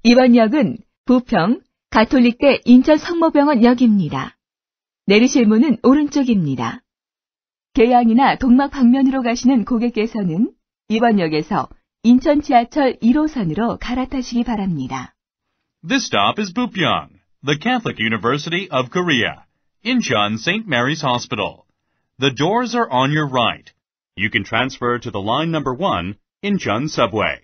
이번 역은 부평 가톨릭대 인천 성모병원 역입니다. 내리실 문은 오른쪽입니다. 계양이나 동막 방면으로 가시는 고객께서는 이번 역에서 인천 지하철 1호선으로 갈아타시기 바랍니다. This stop is Bupyeong, the Catholic University of Korea, Incheon St. Mary's Hospital. The doors are on your right. You can transfer to the line number 1, Incheon Subway.